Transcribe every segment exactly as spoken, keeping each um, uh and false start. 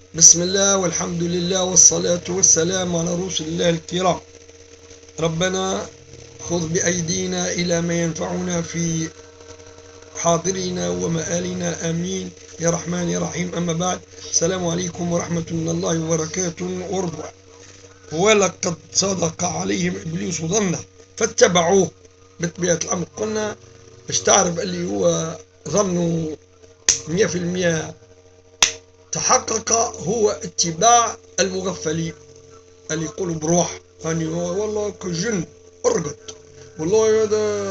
بسم الله والحمد لله والصلاة والسلام على رسل الله الكرام. ربنا خذ بأيدينا إلى ما ينفعنا في حاضرنا ومآلنا، آمين يا رحمن يا رحيم. أما بعد، السلام عليكم ورحمة الله وبركاته ورضوان. ولقد صدق عليهم إبليس ظنه فاتبعوه. بطبيعة الأمر قلنا باش تعرف اللي هو ظنه مية في المية تحقق هو اتباع المغفلين اللي يقولوا بروح يعني والله كجن ارقد، والله هذا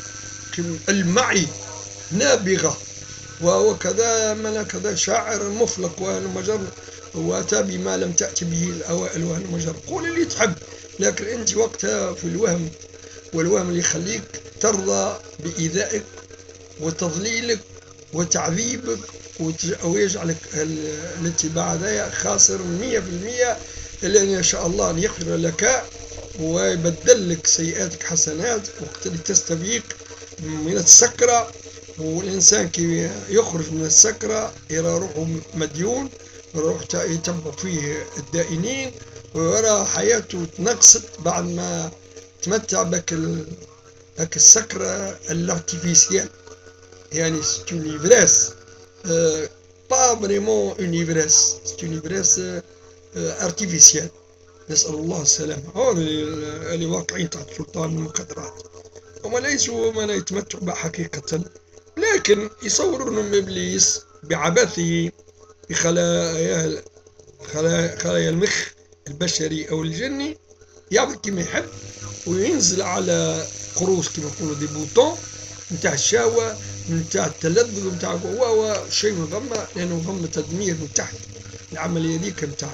المعي نابغة وهو كذا من كذا شاعر مفلق وأهل مجر وأتى بما لم تأتي به الأوائل وأهل مجر. قول اللي تحب، لكن أنت وقتها في الوهم، والوهم اللي يخليك ترضى بإيذائك وتضليلك وتعذيبك ويجعلك الاتباع هذايا خاسر مية في المية. إلا أن يشاء الله أن يغفر لك ويبدل لك سيئاتك حسنات وقت اللي تستفيق من السكرة. والإنسان كي يخرج من السكرة يرى روحه مديون، ويروح يتبع فيه الدائنين، ويرى حياته تنقصت بعد ما تمتع بك السكرة الارتيفيسيال. يعني c'est une ivresse, euh, pas vraiment une ivresse, c'est une ivresse euh, artificielle. نسأل الله السلامة. هذول اللي واقعين تحت سلطان المخدرات هم ليسوا من يتمتعوا بها حقيقة، لكن يصورون من إبليس بعبثه بخلايا خلايا المخ البشري أو الجني، يعمل كما يحب وينزل على قروص كما يقولوا دي بوطون نتاع الشهوة نتاع التلذذ نتاع هو شيء مغمى، لأنه غم تدمير من تحت العملية ذيك نتاع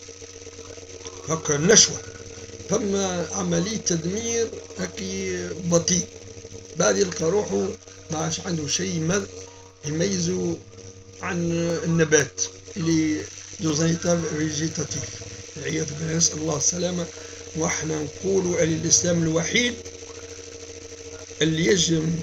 هكا النشوة. فما عملية تدمير هكي بطيء، بعد يلقى روحه ما عادش عنده شيء يميزه عن النبات اللي دوزانيتا فيجيتاتيف والعياذ بالله، نسأل الله السلامة. واحنا نقولوا أن الإسلام الوحيد اللي يجم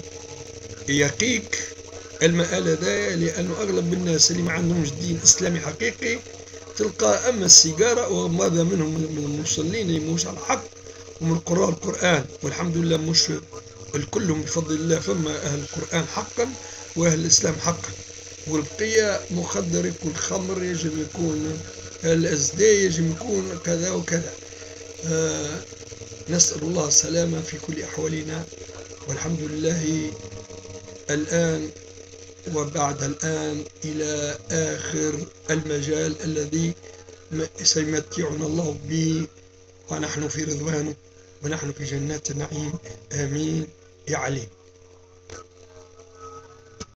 يقيك المآل هذايا، لأنه أغلب الناس اللي ما عندهمش دين إسلامي حقيقي تلقى أما السيجارة وماذا منهم من المصلين اللي مش على حق ومن قراء القرآن، والحمد لله مش الكلهم بفضل الله، فما أهل القرآن حقا وأهل الإسلام حقا. والبقية مخدرك والخمر يجب يكون الأزداء يجب يكون كذا وكذا. آه نسأل الله السلامة في كل أحوالنا، والحمد لله. الآن وبعد الآن إلى آخر المجال الذي سيمتعنا الله به ونحن في رضوانه ونحن في جنات النعيم، آمين يا عليم.